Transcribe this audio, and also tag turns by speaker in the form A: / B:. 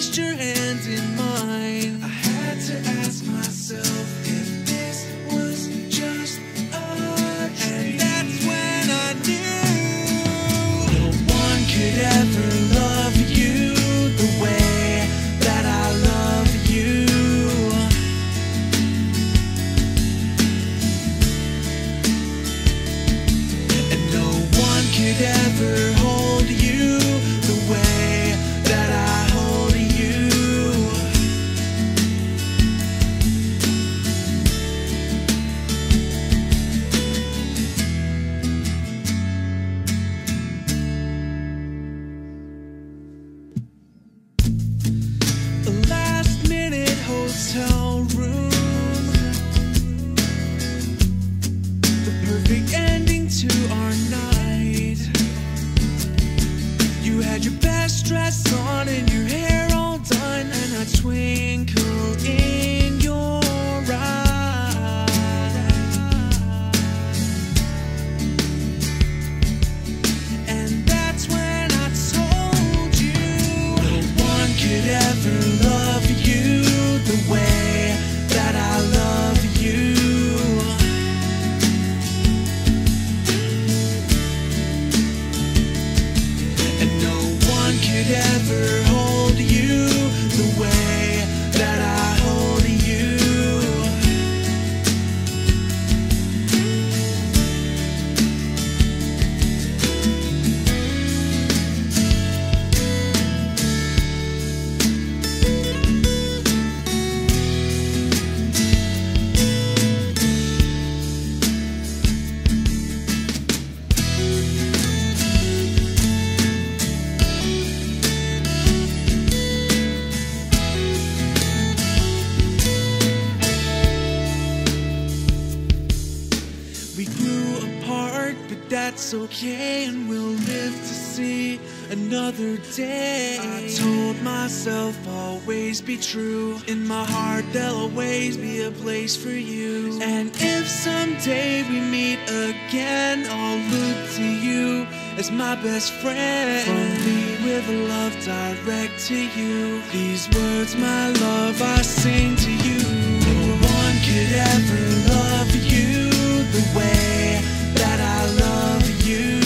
A: placed your hand in mine. I had to ask myself if this was just a dream. And that's when I knew no one could ever love you the way that I love you. And no one could ever hold you the way that I hold you. A last-minute hotel room, the perfect ending to our night. You had your best dress on and your hair all done, and I twinkled in your eyes. And that's when I told you no one could ever love you the way that I love you. And no one could ever hold you the way that I hold you. We grew apart, but that's okay, and we'll live to see another day. I told myself always be true. In my heart there'll always be a place for you. And if someday we meet again, I'll look to you as my best friend. From me with a love direct to you. These words, my love, I sing to you. No one could ever love you the way that I love you.